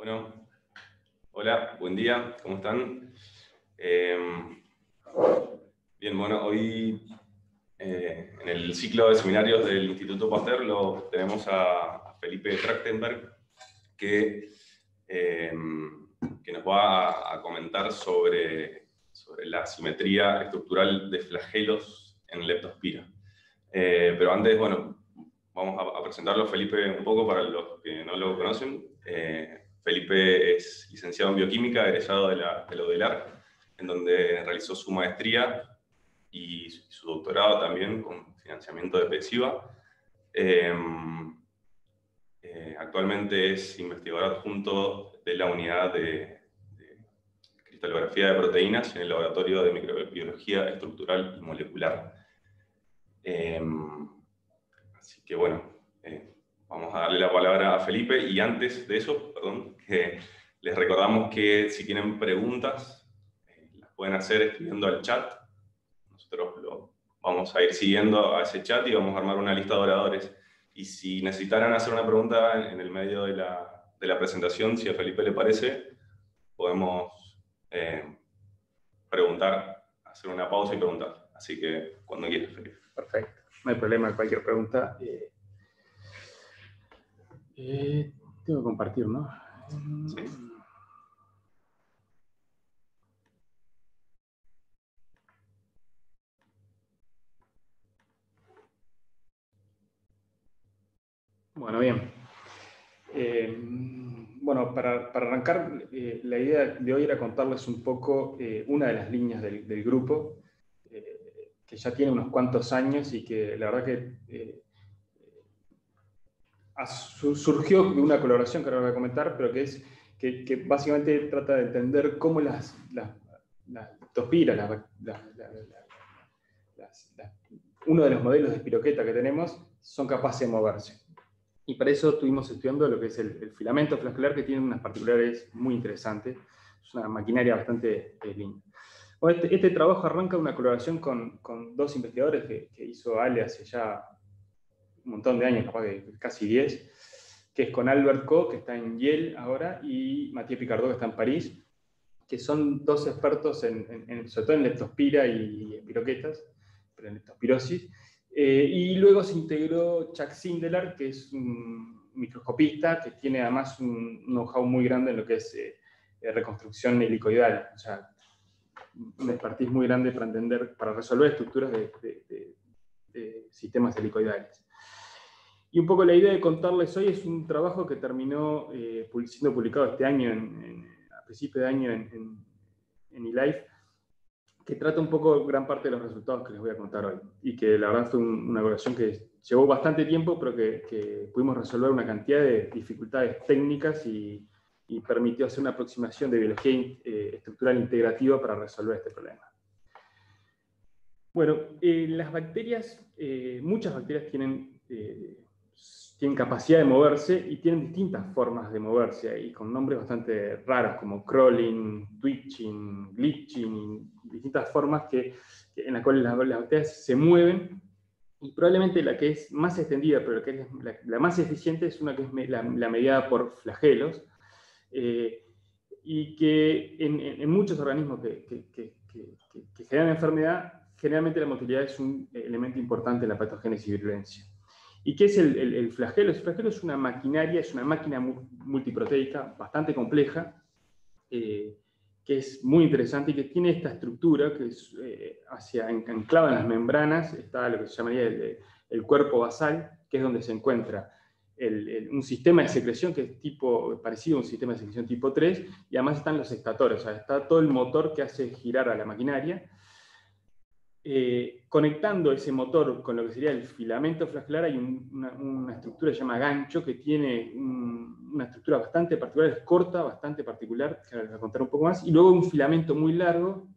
Bueno, hola, buen día, ¿cómo están? Bien, bueno, hoy en el ciclo de seminarios del Instituto Pasteur lo tenemos a Felipe Trachtenberg, que nos va a comentar sobre la simetría estructural de flagelos en leptospira. Pero antes, bueno, vamos a presentarlo a Felipe un poco para los que no lo conocen. Felipe es licenciado en bioquímica, egresado de la UDELAR, en donde realizó su maestría y su doctorado también con financiamiento de PESIVA. Actualmente es investigador adjunto de la unidad de cristalografía de proteínas en el Laboratorio de Microbiología Estructural y Molecular. Así que bueno, vamos a darle la palabra a Felipe, y antes de eso, perdón, que les recordamos que si tienen preguntas, las pueden hacer escribiendo al chat. Nosotros lo vamos a ir siguiendo a ese chat y vamos a armar una lista de oradores. Y si necesitaran hacer una pregunta en el medio de la presentación, si a Felipe le parece, podemos preguntar, hacer una pausa y preguntar. Así que cuando quieras, Felipe. Perfecto, no hay problema, cualquier pregunta. Tengo que compartir, ¿no? Sí. Bueno, bien. Bueno, para arrancar, la idea de hoy era contarles un poco una de las líneas del grupo, que ya tiene unos cuantos años y que la verdad que surgió de una colaboración que ahora voy a comentar, pero que básicamente trata de entender cómo las leptospiras, uno de los modelos de espiroqueta que tenemos, son capaces de moverse. Y para eso estuvimos estudiando lo que es el filamento flagelar, que tiene unas particularidades muy interesantes. Es una maquinaria bastante linda. Bueno, este trabajo arranca una colaboración con dos investigadores que hizo Ale hace ya un montón de años, capaz de casi 10, que es con Albert Coe, que está en Yale ahora, y Mathieu Picardot, que está en París, que son dos expertos sobre todo en leptospira y espiroquetas, pero en leptospirosis. Y luego se integró Chuck Sindelar, que es un microscopista que tiene además un know-how muy grande en lo que es reconstrucción helicoidal, o sea, una expertise muy grande para entender, para resolver estructuras de sistemas helicoidales. Y un poco la idea de contarles hoy es un trabajo que terminó siendo publicado este año, a principio de año en eLife, que trata un poco gran parte de los resultados que les voy a contar hoy. Y que la verdad fue una evaluación que llevó bastante tiempo, pero que pudimos resolver una cantidad de dificultades técnicas y permitió hacer una aproximación de biología estructural integrativa para resolver este problema. Bueno, las bacterias, muchas bacterias tienen capacidad de moverse y tienen distintas formas de moverse, y con nombres bastante raros como crawling, twitching, glitching, distintas formas en las cuales las bacterias se mueven. Y probablemente la que es más extendida, pero que es la más eficiente, es una que es la mediada por flagelos, y que en muchos organismos que generan enfermedad, generalmente la motilidad es un elemento importante en la patogénesis y virulencia. ¿Y qué es el flagelo? El flagelo es una maquinaria, es una máquina multiproteica bastante compleja, que es muy interesante y que tiene esta estructura que es anclada en las membranas. Está lo que se llamaría el cuerpo basal, que es donde se encuentra un sistema de secreción que es parecido a un sistema de secreción tipo 3, y además están los estatores, o sea, está todo el motor que hace girar a la maquinaria. Conectando ese motor con lo que sería el filamento flagelar, hay una estructura que se llama gancho, que tiene una estructura bastante particular, es corta, bastante particular, que les voy a contar un poco más, y luego un filamento muy largo,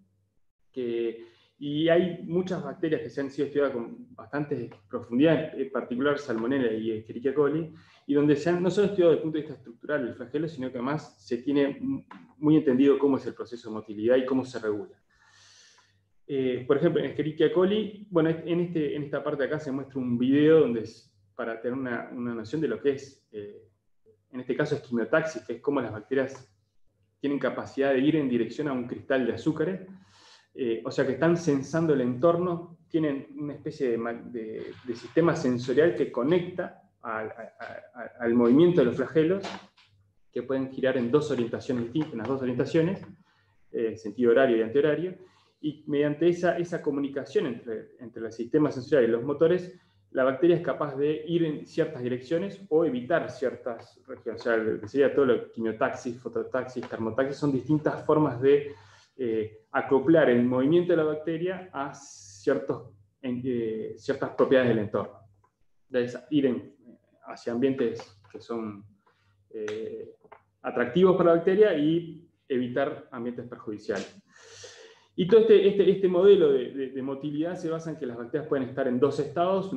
y hay muchas bacterias que se han sido estudiadas con bastante profundidad, en particular Salmonella y Escherichia coli, y donde no solo estudiado desde el punto de vista estructural el flagelo, sino que además se tiene muy entendido cómo es el proceso de motilidad y cómo se regula. Por ejemplo, en Escherichia coli, bueno, en esta parte de acá se muestra un video para tener una noción de lo que es en este caso es quimiotaxis, que es como las bacterias tienen capacidad de ir en dirección a un cristal de azúcares, o sea que están sensando el entorno, tienen una especie de sistema sensorial que conecta al movimiento de los flagelos, que pueden girar en dos orientaciones distintas, en las dos orientaciones, sentido horario y antihorario, y mediante esa comunicación entre el sistema sensorial y los motores, la bacteria es capaz de ir en ciertas direcciones o evitar ciertas regiones. O sea, lo que sería todo lo quimiotaxis, fototaxis, termotaxis, son distintas formas de acoplar el movimiento de la bacteria a ciertas propiedades del entorno. Entonces, ir hacia ambientes que son atractivos para la bacteria y evitar ambientes perjudiciales. Y todo este modelo de motilidad se basa en que las bacterias pueden estar en dos estados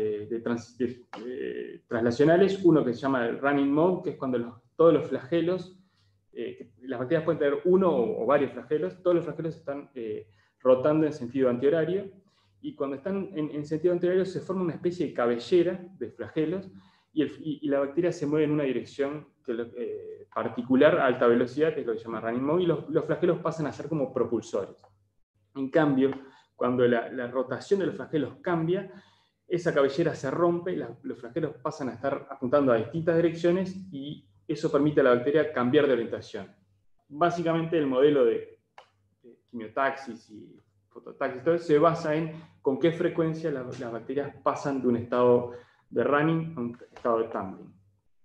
translacionales, uno que se llama el running mode, que es cuando todos los flagelos, las bacterias pueden tener uno o varios flagelos, todos los flagelos están rotando en sentido antihorario, y cuando están en sentido antihorario se forma una especie de cabellera de flagelos, y la bacteria se mueve en una dirección particular a alta velocidad, que es lo que se llama running mode, y los flagelos pasan a ser como propulsores. En cambio, cuando la rotación de los flagelos cambia, esa cabellera se rompe, los flagelos pasan a estar apuntando a distintas direcciones, y eso permite a la bacteria cambiar de orientación. Básicamente el modelo de quimiotaxis y fototaxis todo se basa en con qué frecuencia las bacterias pasan de un estado de running a un estado de tumbling.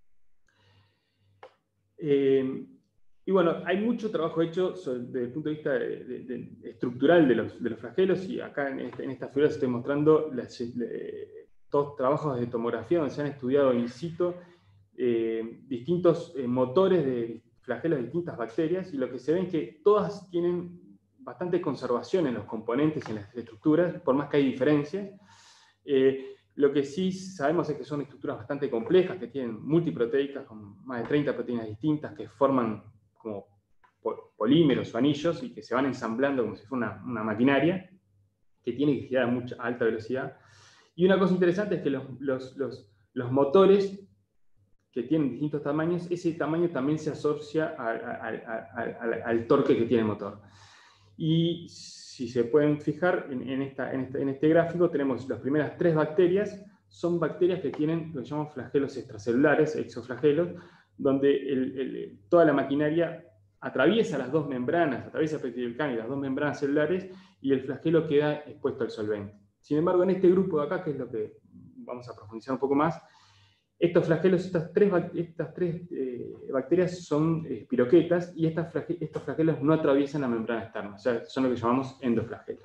Y bueno, hay mucho trabajo hecho desde el punto de vista estructural de los flagelos, y acá en esta figura estoy mostrando todos trabajos de tomografía donde se han estudiado in situ distintos motores de flagelos de distintas bacterias, y lo que se ve es que todas tienen bastante conservación en los componentes y en las estructuras, por más que hay diferencias. Lo que sí sabemos es que son estructuras bastante complejas, que tienen multiproteicas con más de 30 proteínas distintas que forman como polímeros o anillos y que se van ensamblando como si fuera una maquinaria que tiene que girar a alta velocidad. Y una cosa interesante es que los motores que tienen distintos tamaños, ese tamaño también se asocia al torque que tiene el motor. Y si se pueden fijar en este gráfico, tenemos las primeras tres bacterias, son bacterias que tienen lo que llamamos flagelos extracelulares, exoflagelos, donde toda la maquinaria atraviesa las dos membranas, atraviesa el peptidoglicano y las dos membranas celulares, y el flagelo queda expuesto al solvente. Sin embargo, en este grupo de acá, que es lo que vamos a profundizar un poco más, estos flagelos, estas tres bacterias son espiroquetas, y estos flagelos no atraviesan la membrana externa, o sea, son lo que llamamos endoflagelos.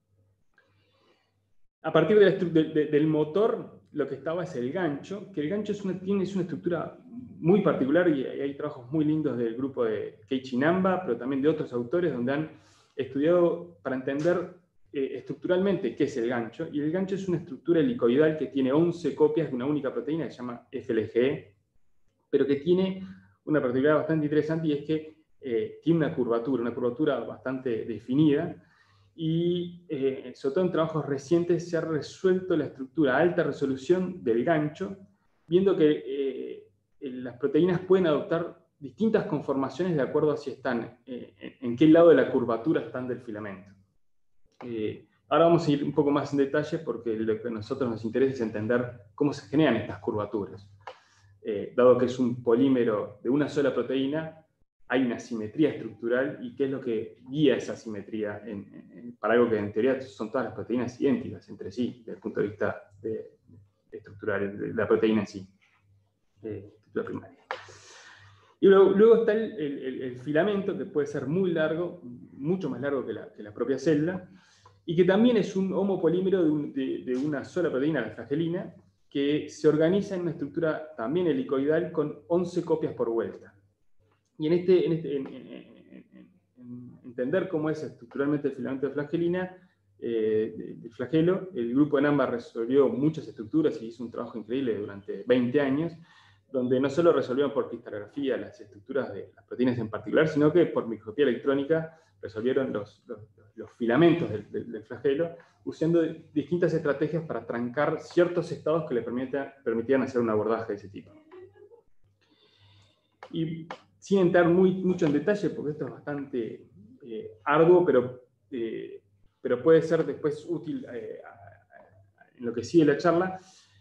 A partir del motor, lo que estaba es el gancho, que el gancho es una estructura muy particular, y hay trabajos muy lindos del grupo de Keiichi Namba, pero también de otros autores, donde han estudiado para entender estructuralmente qué es el gancho. Y el gancho es una estructura helicoidal que tiene 11 copias de una única proteína que se llama FLGE, pero que tiene una particularidad bastante interesante, y es que tiene una curvatura bastante definida, y sobre todo en trabajos recientes se ha resuelto la estructura a alta resolución del gancho, viendo que las proteínas pueden adoptar distintas conformaciones de acuerdo a si están en qué lado de la curvatura están del filamento. Ahora vamos a ir un poco más en detalle, porque lo que a nosotros nos interesa es entender cómo se generan estas curvaturas. Dado que es un polímero de una sola proteína, hay una simetría estructural, y qué es lo que guía esa simetría para algo que en teoría son todas las proteínas idénticas entre sí, desde el punto de vista estructural, de la proteína en sí, estructura primaria. Y luego está el filamento, que puede ser muy largo, mucho más largo que la propia célula, y que también es un homopolímero de una sola proteína, la flagelina, que se organiza en una estructura también helicoidal con 11 copias por vuelta. Y en entender cómo es estructuralmente el filamento de flagelina, del flagelo, el grupo de Namba resolvió muchas estructuras y hizo un trabajo increíble durante 20 años, donde no solo resolvieron por cristalografía las estructuras de las proteínas en particular, sino que por microscopía electrónica resolvieron los filamentos del flagelo, usando distintas estrategias para trancar ciertos estados que le permitían hacer un abordaje de ese tipo. Y sin entrar mucho en detalle, porque esto es bastante arduo, pero puede ser después útil en lo que sigue la charla.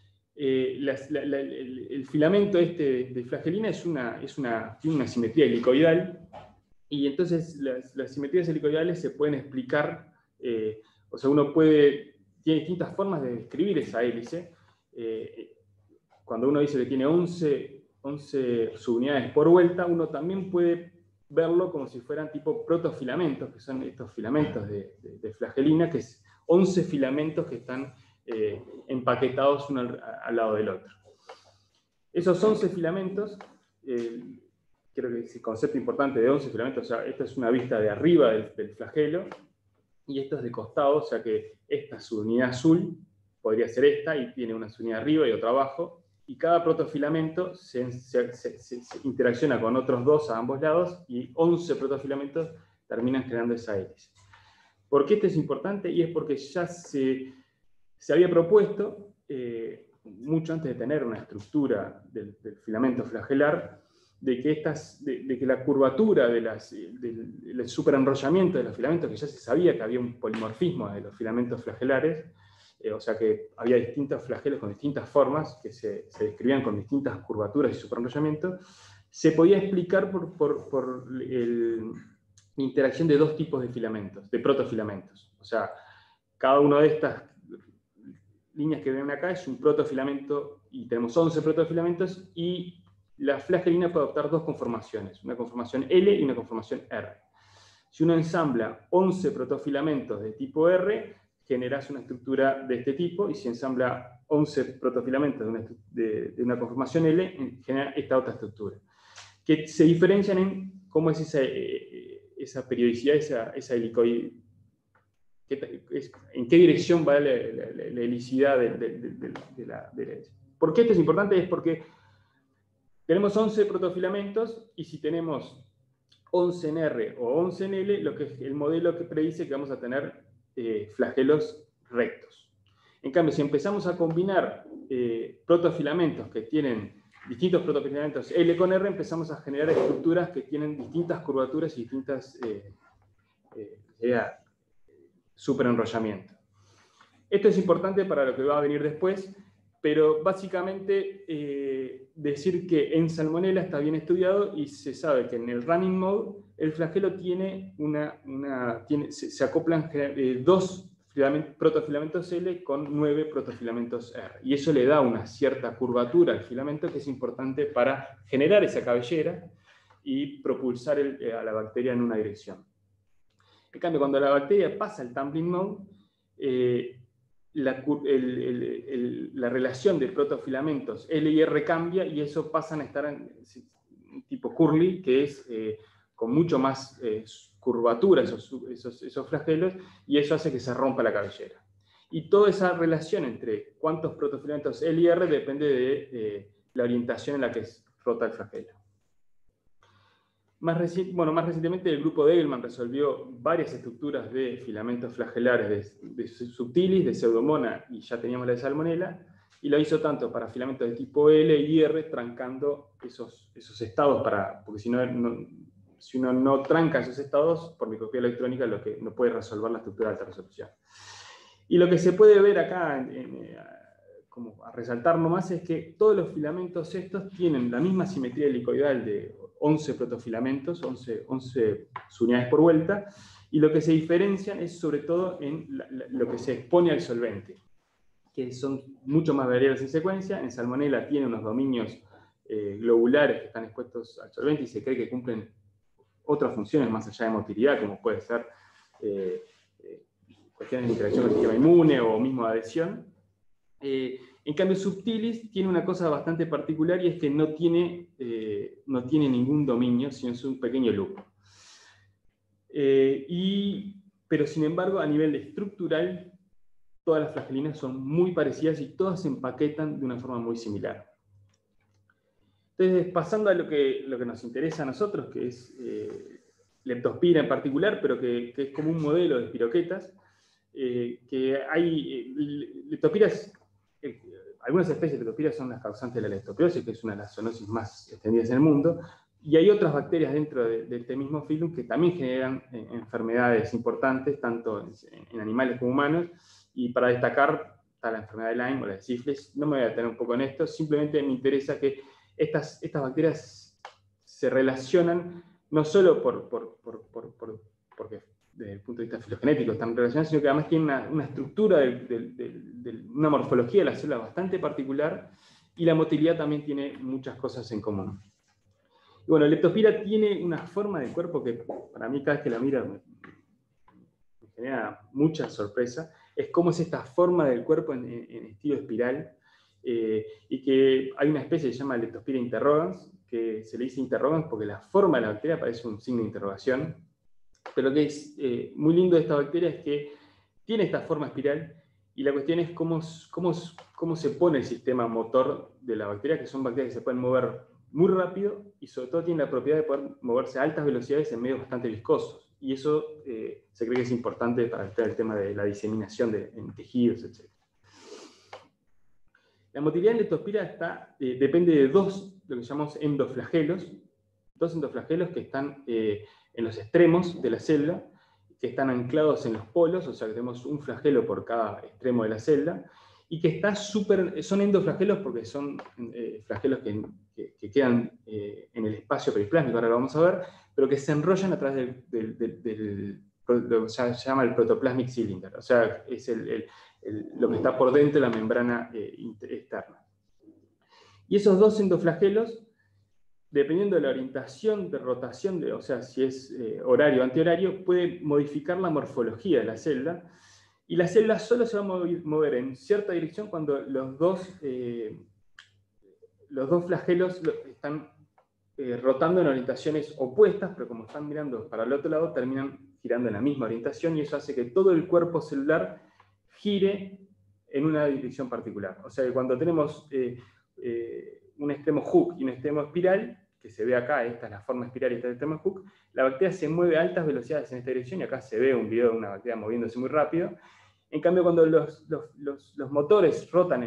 El filamento de flagelina tiene una simetría helicoidal, y entonces las simetrías helicoidales se pueden explicar, o sea, tiene distintas formas de describir esa hélice. Cuando uno dice que tiene 11 subunidades por vuelta, uno también puede verlo como si fueran tipo protofilamentos, que son estos filamentos de flagelina, que es 11 filamentos que están empaquetados uno al lado del otro. Esos 11 filamentos, creo que es el concepto importante de 11 filamentos, o sea, esta es una vista de arriba del flagelo, y esto es de costado, o sea que esta subunidad azul podría ser esta, y tiene una subunidad arriba y otra abajo, y cada protofilamento se interacciona con otros dos a ambos lados, y 11 protofilamentos terminan creando esa hélice. ¿Por qué esto es importante? Y es porque ya se había propuesto, mucho antes de tener una estructura del filamento flagelar, de que la curvatura del superenrollamiento de los filamentos, que ya se sabía que había un polimorfismo de los filamentos flagelares, o sea que había distintos flagelos con distintas formas, que se describían con distintas curvaturas y superenrollamientos, se podía explicar por la interacción de dos tipos de filamentos, de protofilamentos. O sea, cada una de estas líneas que ven acá es un protofilamento, y tenemos 11 protofilamentos, y la flagelina puede adoptar dos conformaciones, una conformación L y una conformación R. Si uno ensambla 11 protofilamentos de tipo R, generas una estructura de este tipo, y si ensambla 11 protofilamentos de una conformación L, genera esta otra estructura. Que se diferencian en cómo es esa periodicidad, esa helicoidalidad, en qué dirección va la helicidad de la hélice. ¿Por qué esto es importante? Es porque tenemos 11 protofilamentos, y si tenemos 11 en R o 11 en L, el modelo que predice que vamos a tener flagelos rectos. En cambio, si empezamos a combinar protofilamentos que tienen distintos protofilamentos L con R, empezamos a generar estructuras que tienen distintas curvaturas y distintas superenrollamiento. Esto es importante para lo que va a venir después, pero básicamente decir que en Salmonella está bien estudiado, y se sabe que en el running mode el flagelo tiene se acoplan dos protofilamentos L con 9 protofilamentos R, y eso le da una cierta curvatura al filamento que es importante para generar esa cabellera y propulsar a la bacteria en una dirección. En cambio, cuando la bacteria pasa al tumbling mode, la relación de protofilamentos L y R cambia, y eso pasan a estar en tipo curly, que es con mucho más curvatura esos flagelos, y eso hace que se rompa la cabellera. Y toda esa relación entre cuántos protofilamentos L y R depende de la orientación en la que rota el flagelo. Más recientemente el grupo de Egelman resolvió varias estructuras de filamentos flagelares de subtilis, de Pseudomonas, y ya teníamos la de Salmonella, y lo hizo tanto para filamentos de tipo L y R, trancando esos estados, porque si uno no tranca esos estados, por microscopía electrónica no puede resolver la estructura de alta resolución. Y lo que se puede ver acá, como a resaltar nomás, es que todos los filamentos estos tienen la misma simetría helicoidal de 11 protofilamentos, 11 unidades por vuelta, y lo que se diferencian es sobre todo en lo que se expone al solvente, que son mucho más variables en secuencia. En Salmonella tiene unos dominios globulares que están expuestos al solvente, y se cree que cumplen otras funciones más allá de motilidad, como puede ser cuestiones de interacción con el sistema inmune o mismo de adhesión. En cambio, Subtilis tiene una cosa bastante particular, y es que no tiene ningún dominio, sino es un pequeño loop. Pero sin embargo, a nivel estructural, todas las flagelinas son muy parecidas y todas se empaquetan de una forma muy similar. Entonces, pasando a lo que nos interesa a nosotros, que es Leptospira en particular, pero que es como un modelo de espiroquetas, que hay leptospiras. Algunas especies de leptospiras son las causantes de la leptospirosis, que es una de las zoonosis más extendidas en el mundo, Y hay otras bacterias dentro de este mismo filum que también generan enfermedades importantes, tanto en animales como humanos. Y para destacar está la enfermedad de Lyme o la de sífilis. No me voy a detener un poco en esto, simplemente me interesa que estas bacterias se relacionan no solo porque desde el punto de vista filogenético están relacionadas, sino que además tienen una estructura, una morfología de la célula bastante particular, y la motilidad también tiene muchas cosas en común. Y bueno, Leptospira tiene una forma de cuerpo que para mí cada vez que la miro me genera mucha sorpresa. Es cómo es esta forma del cuerpo en estilo espiral, y que hay una especie que se llama Leptospira interrogans, que se le dice interrogans porque la forma de la bacteria parece un signo de interrogación. Pero lo que es muy lindo de esta bacteria es que tiene esta forma espiral, y la cuestión es cómo se pone el sistema motor de la bacteria, que son bacterias que se pueden mover muy rápido y sobre todo tienen la propiedad de poder moverse a altas velocidades en medios bastante viscosos. Y eso se cree que es importante para el tema de la diseminación en tejidos, etc. La motilidad en Leptospira depende de lo que llamamos endoflagelos, dos endoflagelos que están en los extremos de la célula, que están anclados en los polos, o sea que tenemos un flagelo por cada extremo de la célula, y que son endoflagelos porque son flagelos que quedan en el espacio periplásmico, ahora lo vamos a ver, pero que se enrollan a través lo que se llama el protoplasmic cylinder, o sea, es lo que está por dentro de la membrana externa. Y esos dos endoflagelos, dependiendo de la orientación de rotación, o sea, si es horario o antihorario, puede modificar la morfología de la célula, y la célula solo se va a mover en cierta dirección cuando los dos flagelos están rotando en orientaciones opuestas, pero como están mirando para el otro lado, terminan girando en la misma orientación, y eso hace que todo el cuerpo celular gire en una dirección particular. O sea que cuando tenemos un extremo hook y un extremo espiral, que se ve acá, esta es la forma espiral y esta es el extremo hook, la bacteria se mueve a altas velocidades en esta dirección, y acá se ve un video de una bacteria moviéndose muy rápido. En cambio, cuando los motores rotan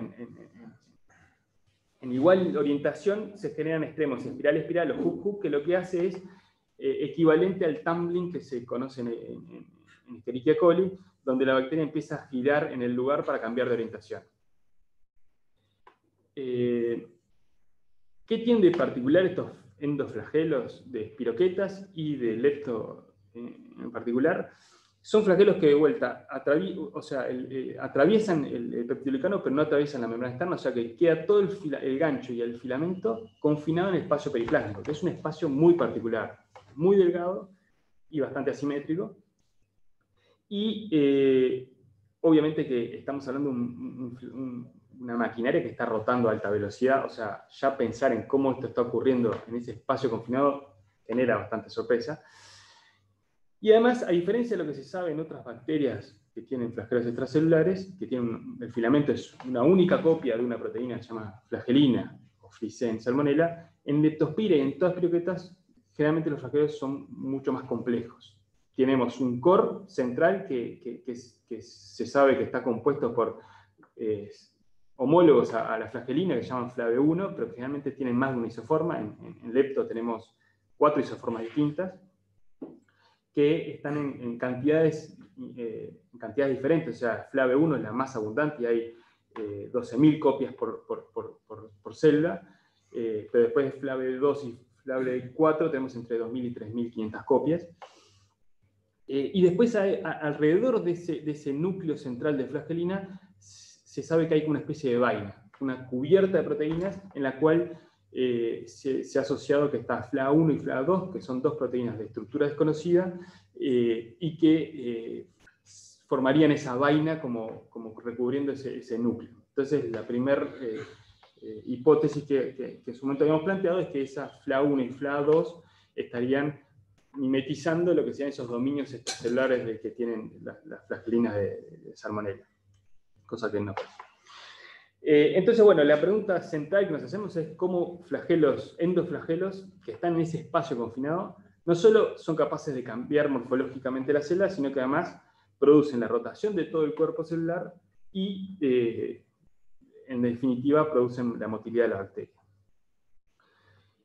en igual orientación, se generan extremos espiral-espiral o hook-hook, que lo que hace es equivalente al tumbling que se conoce en Escherichia coli, donde la bacteria empieza a girar en el lugar para cambiar de orientación. ¿Qué tienen de particular estos endoflagelos de espiroquetas y de lepto en particular? Son flagelos que de vuelta atraviesan el peptidolicano, pero no atraviesan la membrana externa, o sea que queda todo el gancho y el filamento confinado en el espacio periplásmico, que es un espacio muy particular, muy delgado y bastante asimétrico. Y obviamente que estamos hablando de una maquinaria que está rotando a alta velocidad, o sea, ya pensar en cómo esto está ocurriendo en ese espacio confinado genera bastante sorpresa. Y además, a diferencia de lo que se sabe en otras bacterias que tienen flagelos extracelulares, que tienen el filamento es una única copia de una proteína que se llama flagelina o Frisén Salmonella, en Leptospira y en todas las espiroquetas, generalmente los flagelos son mucho más complejos. Tenemos un core central que se sabe que está compuesto por homólogos a la flagelina, que se llaman FLAVE1, pero que generalmente tienen más de una isoforma. En Lepto tenemos 4 isoformas distintas, que están en cantidades diferentes. O sea, FLAVE1 es la más abundante y hay 12.000 copias por célula, pero después de FLAVE2 y FLAVE4 tenemos entre 2.000 y 3.500 copias. Y después alrededor de ese núcleo central de flagelina se sabe que hay una especie de vaina, una cubierta de proteínas en la cual se ha asociado que está FLA1 y FLA2, que son dos proteínas de estructura desconocida, y que formarían esa vaina como recubriendo ese núcleo. Entonces, la primera hipótesis que en su momento habíamos planteado es que esas FLA1 y FLA2 estarían mimetizando lo que sean esos dominios extracelulares que tienen las flagelinas de Salmonella, cosa que no. Entonces, bueno, la pregunta central que nos hacemos es cómo endoflagelos, que están en ese espacio confinado, no solo son capaces de cambiar morfológicamente la célula, sino que además producen la rotación de todo el cuerpo celular y, en definitiva, producen la motilidad de la bacteria.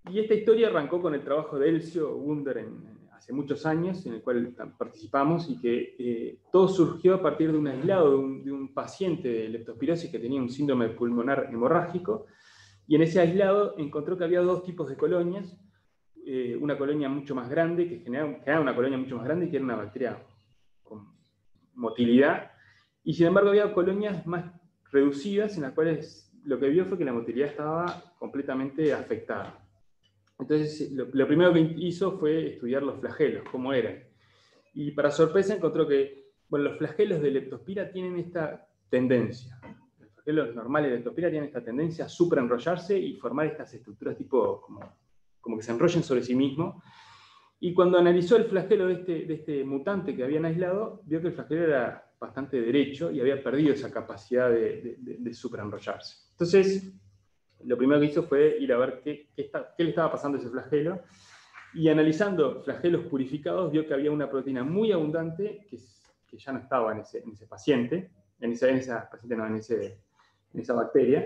Y esta historia arrancó con el trabajo de Elcio Wunder hace muchos años, en el cual participamos, y que todo surgió a partir de un aislado de un paciente de leptospirosis que tenía un síndrome pulmonar hemorrágico, y en ese aislado encontró que había dos tipos de colonias, una colonia mucho más grande, que generaba una colonia mucho más grande, y que era una bacteria con motilidad, y sin embargo había colonias más reducidas en las cuales lo que vio fue que la motilidad estaba completamente afectada. Entonces, lo primero que hizo fue estudiar los flagelos, cómo eran. Y para sorpresa encontró que, bueno, los flagelos de leptospira tienen esta tendencia. Los flagelos normales de leptospira tienen esta tendencia a superenrollarse y formar estas estructuras tipo como que se enrollen sobre sí mismos. Y cuando analizó el flagelo de este mutante que habían aislado, vio que el flagelo era bastante derecho y había perdido esa capacidad de superenrollarse. Entonces, lo primero que hizo fue ir a ver qué le estaba pasando a ese flagelo, y analizando flagelos purificados vio que había una proteína muy abundante que ya no estaba en ese paciente, en esa bacteria,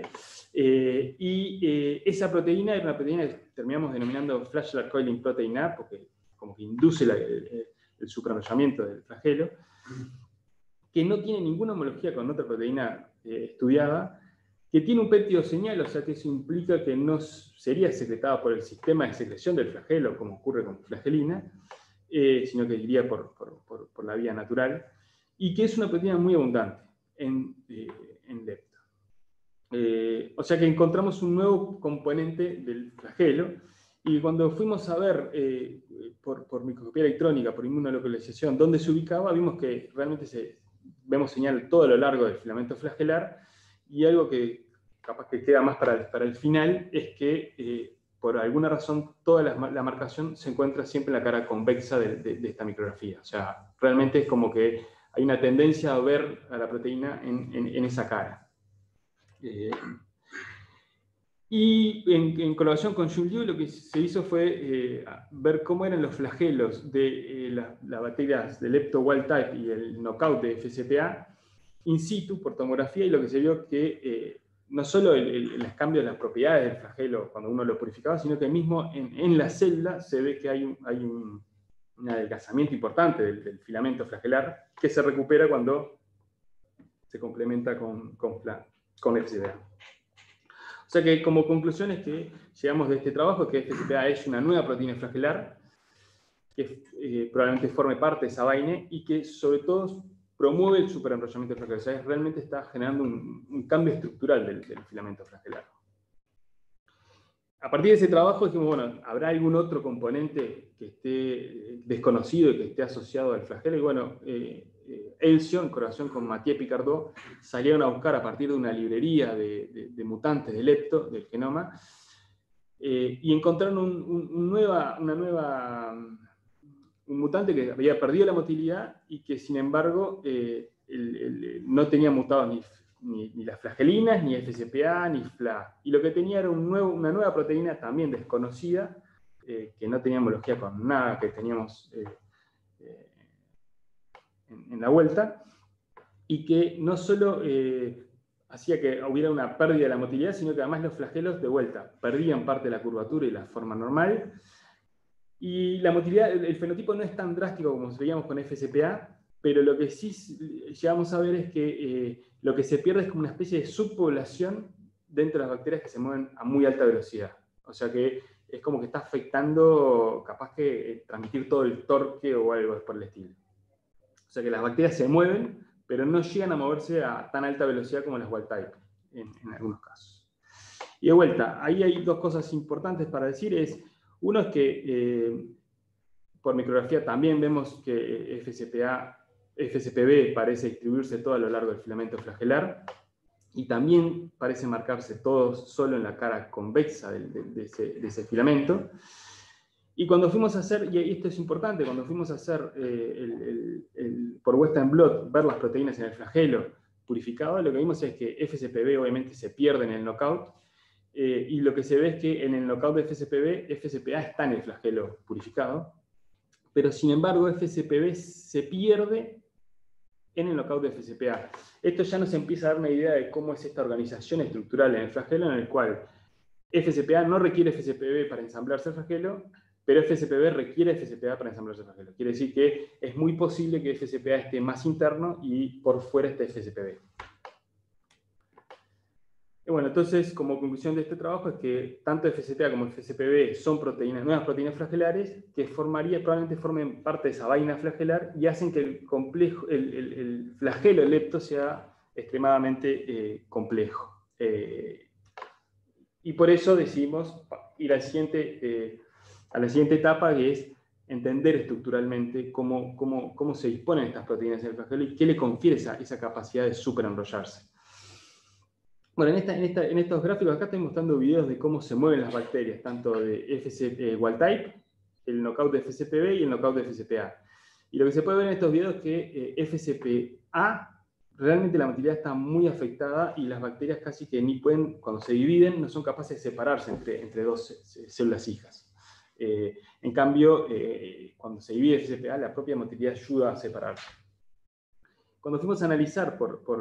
esa proteína era una proteína que terminamos denominando Flagellum Coiling Protein A, porque como que induce el superenrollamiento del flagelo, que no tiene ninguna homología con otra proteína estudiada, que tiene un péptido señal, o sea que eso implica que no sería secretada por el sistema de secreción del flagelo, como ocurre con flagelina, sino que iría por la vía natural, y que es una proteína muy abundante en lepto. O sea que encontramos un nuevo componente del flagelo, y cuando fuimos a ver por microscopía electrónica, por inmunolocalización, dónde se ubicaba, vimos que realmente vemos señal todo a lo largo del filamento flagelar. Y algo que capaz que queda más para el final es que por alguna razón toda la marcación se encuentra siempre en la cara convexa de esta micrografía. O sea, realmente es como que hay una tendencia a ver a la proteína en esa cara. Y en colaboración con Jules Liu, lo que se hizo fue ver cómo eran los flagelos de las bacterias de lepto wild type y el knockout de FSPA in situ por tomografía, y lo que se vio que no solo el cambio de las propiedades del flagelo cuando uno lo purificaba, sino que mismo en la celda se ve que hay un adelgazamiento importante del filamento flagelar que se recupera cuando se complementa con FSPA. O sea que como conclusión es que llegamos de este trabajo que FSPA es una nueva proteína flagelar que probablemente forme parte de esa vaina y que sobre todo promueve el superenrollamiento flagelar. O sea, realmente está generando un cambio estructural del filamento flagelar. A partir de ese trabajo dijimos, bueno, ¿habrá algún otro componente que esté desconocido y que esté asociado al flagelo? Y bueno, Elcio, en colaboración con Mathieu Picardot, salieron a buscar a partir de una librería de mutantes de lepto, del genoma, y encontraron un mutante que había perdido la motilidad y que sin embargo no tenía mutados ni las flagelinas, ni FSPA, ni FLA. Y lo que tenía era una nueva proteína también desconocida, que no tenía homología con nada que teníamos en la vuelta, y que no solo hacía que hubiera una pérdida de la motilidad, sino que además los flagelos de vuelta perdían parte de la curvatura y la forma normal. Y la motilidad, el fenotipo no es tan drástico como veíamos con FSPA, pero lo que sí llegamos a ver es que lo que se pierde es como una especie de subpoblación dentro de las bacterias que se mueven a muy alta velocidad. O sea que es como que está afectando, capaz que transmitir todo el torque o algo por el estilo. O sea que las bacterias se mueven, pero no llegan a moverse a tan alta velocidad como las wild type, en algunos casos. Y de vuelta, ahí hay dos cosas importantes para decir. Uno es que por micrografía también vemos que FSPB parece distribuirse todo a lo largo del filamento flagelar, y también parece marcarse todo solo en la cara convexa de ese filamento. Y cuando fuimos a hacer, y esto es importante, cuando fuimos a hacer por Western blot, ver las proteínas en el flagelo purificado, lo que vimos es que FSPB obviamente se pierde en el knockout, y lo que se ve es que en el knockout de FSPA está en el flagelo purificado, pero sin embargo FSPB se pierde en el knockout de FSPA. Esto ya nos empieza a dar una idea de cómo es esta organización estructural en el flagelo, en el cual FSPA no requiere FSPB para ensamblarse el flagelo, pero FSPB requiere FSPA para ensamblarse el flagelo. Quiere decir que es muy posible que FSPA esté más interno y por fuera esté FSPB. Y bueno, entonces, como conclusión de este trabajo es que tanto FSPA como FSPB son nuevas proteínas flagelares que probablemente formen parte de esa vaina flagelar y hacen que el flagelo lepto sea extremadamente complejo. Y por eso decidimos ir a la siguiente etapa, que es entender estructuralmente cómo se disponen estas proteínas en el flagelo y qué le confiere esa capacidad de superenrollarse. Bueno, en estos gráficos acá estoy mostrando videos de cómo se mueven las bacterias, tanto de wild type, el knockout de FSPB y el knockout de FSPA. Y lo que se puede ver en estos videos es que FSPA, realmente la motilidad está muy afectada y las bacterias casi que ni pueden, cuando se dividen, no son capaces de separarse entre dos células hijas. En cambio, cuando se divide FSPA, la propia motilidad ayuda a separarse. Cuando fuimos a analizar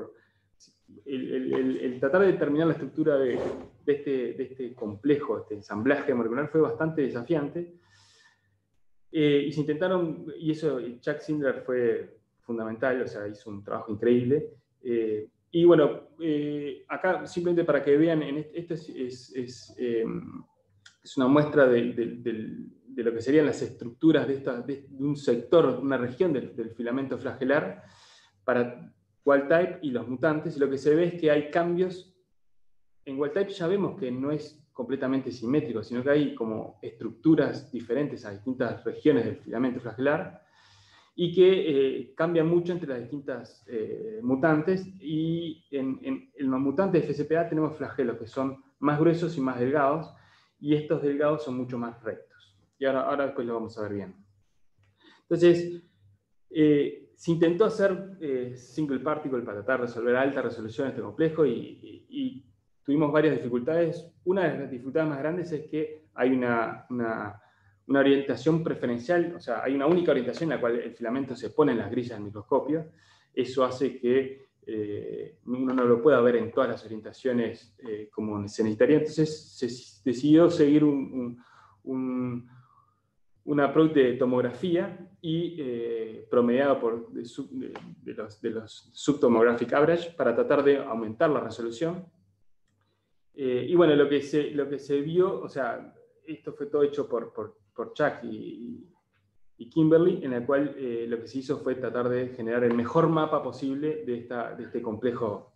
el tratar de determinar la estructura de este complejo, este ensamblaje molecular, fue bastante desafiante. Y se intentaron, y eso Chuck Zindler fue fundamental, o sea, hizo un trabajo increíble. Y bueno, acá simplemente para que vean, esto es una muestra de lo que serían las estructuras de un sector, una región del filamento flagelar para wild type y los mutantes, y lo que se ve es que hay cambios. En wild type ya vemos que no es completamente simétrico, sino que hay como estructuras diferentes a distintas regiones del filamento flagelar y que cambian mucho entre las distintas mutantes, y en los mutantes de FSPA tenemos flagelos que son más gruesos y más delgados, y estos delgados son mucho más rectos. Y ahora después lo vamos a ver bien. Entonces, se intentó hacer single particle para tratar de resolver a alta resolución este complejo y tuvimos varias dificultades. Una de las dificultades más grandes es que hay una orientación preferencial, o sea, hay una única orientación en la cual el filamento se pone en las grillas del microscopio. Eso hace que uno no lo pueda ver en todas las orientaciones como se necesitaría. Entonces se decidió seguir un approach de tomografía y promediado de los subtomographic average para tratar de aumentar la resolución. Y bueno, lo que se vio, o sea, esto fue todo hecho por Chuck y Kimberly, en el cual lo que se hizo fue tratar de generar el mejor mapa posible de este complejo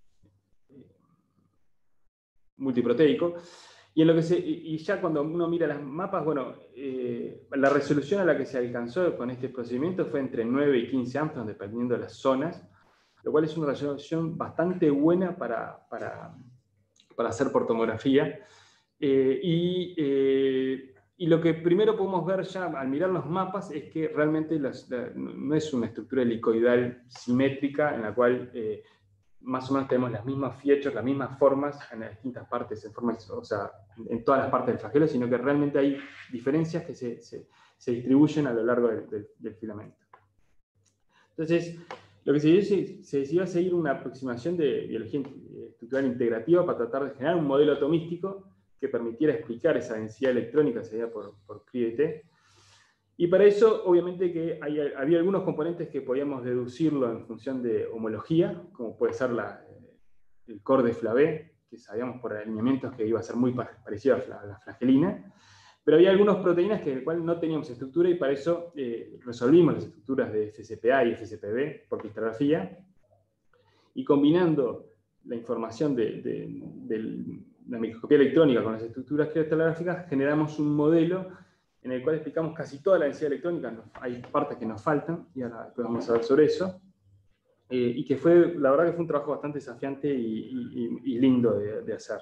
multiproteico. Y ya cuando uno mira las mapas, bueno, la resolución a la que se alcanzó con este procedimiento fue entre 9 y 15 Angstrom, dependiendo de las zonas, lo cual es una resolución bastante buena para hacer por tomografía. Y lo que primero podemos ver ya al mirar los mapas es que realmente no es una estructura helicoidal simétrica en la cual más o menos tenemos las mismas features, las mismas formas en las distintas partes, o sea, en todas las partes del flagelo, sino que realmente hay diferencias que se distribuyen a lo largo del filamento. Entonces, lo que se decidió es seguir una aproximación de biología estructural integrativa para tratar de generar un modelo atomístico que permitiera explicar esa densidad electrónica seguida por CRI-DT. Y para eso, obviamente, que había algunos componentes que podíamos deducirlo en función de homología, como puede ser el core de Flavé, que sabíamos por alineamientos que iba a ser muy parecido a la flagelina. Pero había algunas proteínas que en el cual no teníamos estructura, y para eso resolvimos las estructuras de FSPA y FSPB por cristalografía. Y combinando la información de la microscopía electrónica con las estructuras cristalográficas, generamos un modelo en el cual explicamos casi toda la densidad electrónica. Hay partes que nos faltan, y ahora después vamos a ver sobre eso. Y que la verdad que fue un trabajo bastante desafiante y lindo de hacer.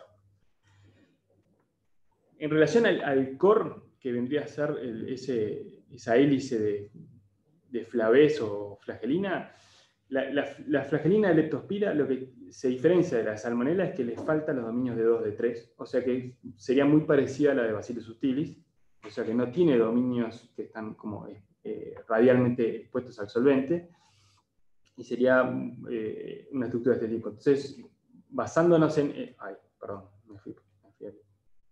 En relación al core, que vendría a ser esa hélice de Flavés o flagelina, la flagelina de leptospira, lo que se diferencia de la salmonella es que le faltan los dominios de 2 de 3, o sea que sería muy parecida a la de Bacillus subtilis, o sea que no tiene dominios que están como radialmente expuestos al solvente, y sería una estructura de este tipo. Entonces, basándonos en... perdón, me fui aquí.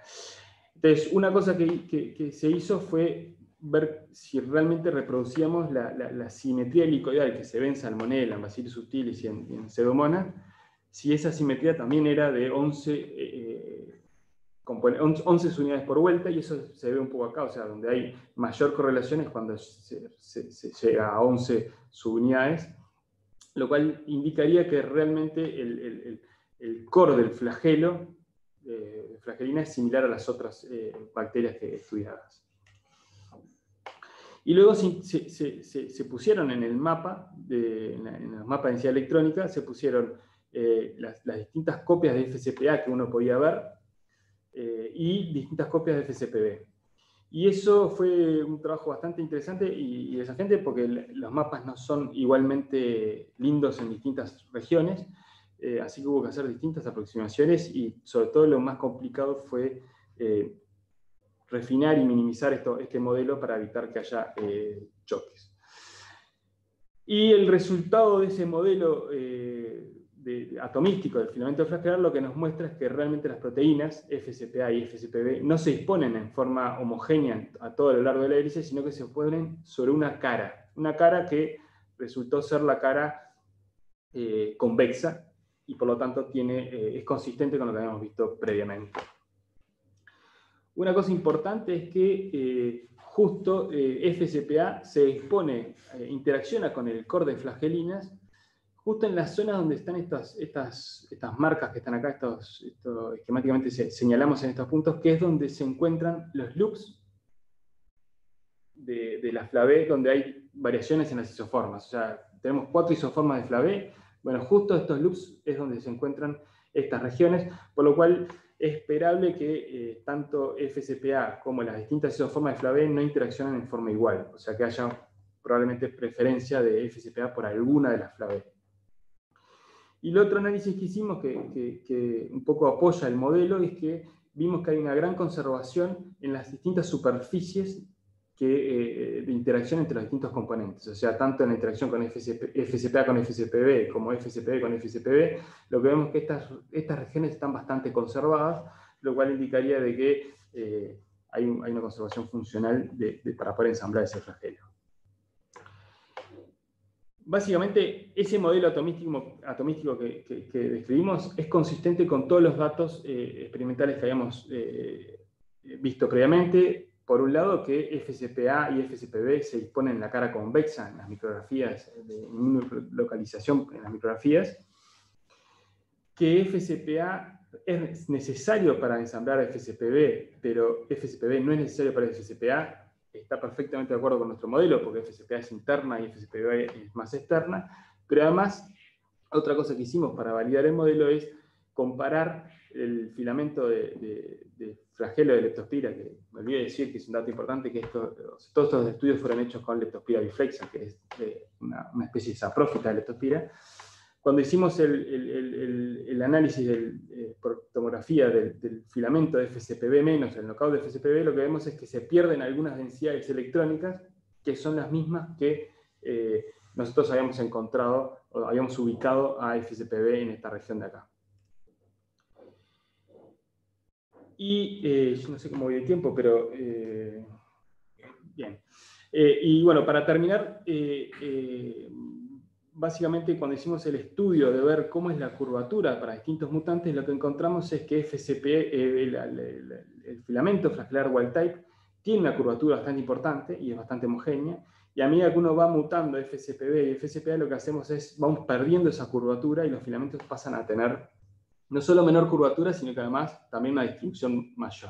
Entonces, una cosa que se hizo fue ver si realmente reproducíamos la simetría helicoidal que se ve en Salmonella, en Bacillus subtilis y en Pseudomonas, si esa simetría también era de 11 unidades por vuelta, y eso se ve un poco acá, o sea, donde hay mayor correlación es cuando se llega a 11 subunidades, lo cual indicaría que realmente el core del flagelo flagelina es similar a las otras bacterias que estudiadas. Y luego se pusieron en el mapa, en los mapas de densidad electrónica, se pusieron las distintas copias de FCPA que uno podía ver y distintas copias de FCPB. Y eso fue un trabajo bastante interesante y desafiante porque los mapas no son igualmente lindos en distintas regiones, así que hubo que hacer distintas aproximaciones y sobre todo lo más complicado fue refinar y minimizar este modelo para evitar que haya choques. Y el resultado de ese modelo atomístico del filamento flagelar lo que nos muestra es que realmente las proteínas FCPA y FCPB no se disponen en forma homogénea a todo lo largo de la hélice, sino que se ponen sobre una cara que resultó ser la cara convexa y por lo tanto es consistente con lo que habíamos visto previamente. Una cosa importante es que justo FCPA se dispone, interacciona con el core de flagelinas, justo en las zonas donde están estas marcas que están acá, esquemáticamente señalamos en estos puntos, que es donde se encuentran los loops de la FLAB, donde hay variaciones en las isoformas. O sea, tenemos 4 isoformas de FLAB. Bueno, justo estos loops es donde se encuentran estas regiones, por lo cual es esperable que tanto FCPA como las distintas isoformas de FLAB no interaccionen en forma igual, o sea que haya probablemente preferencia de FCPA por alguna de las FLAB. Y el otro análisis que hicimos que un poco apoya el modelo es que vimos que hay una gran conservación en las distintas superficies de interacción entre los distintos componentes, o sea, tanto en la interacción con FCPA con FCPB como FCPB con FCPB, lo que vemos es que estas regiones están bastante conservadas, lo cual indicaría de que hay una conservación funcional para poder ensamblar ese flagelo. Básicamente, ese modelo atomístico que describimos es consistente con todos los datos experimentales que habíamos visto previamente. Por un lado, que FCPA y FCPB se disponen en la cara convexa en las micrografías, en localización en las micrografías, que FCPA es necesario para ensamblar FCPB, pero FCPB no es necesario para FCPA. Está perfectamente de acuerdo con nuestro modelo, porque FCPA es interna y FCPB es más externa, pero además, otra cosa que hicimos para validar el modelo es comparar el filamento de flagelo de leptospira, que me olvidé decir que es un dato importante, que todos estos estudios fueron hechos con leptospira biflexa, que es una especie de saprófita de leptospira. Cuando hicimos el análisis por tomografía del filamento de FCPB menos el knockout de FCPB, lo que vemos es que se pierden algunas densidades electrónicas que son las mismas que nosotros habíamos encontrado o habíamos ubicado a FCPB en esta región de acá. Y yo no sé cómo voy de tiempo, pero bien. Y bueno, para terminar, básicamente cuando hicimos el estudio de ver cómo es la curvatura para distintos mutantes, lo que encontramos es que el filamento flagelar wild type tiene una curvatura bastante importante y es bastante homogénea, y a medida que uno va mutando FCPB y FCPA, lo que hacemos es vamos perdiendo esa curvatura y los filamentos pasan a tener no solo menor curvatura, sino que además también una distribución mayor.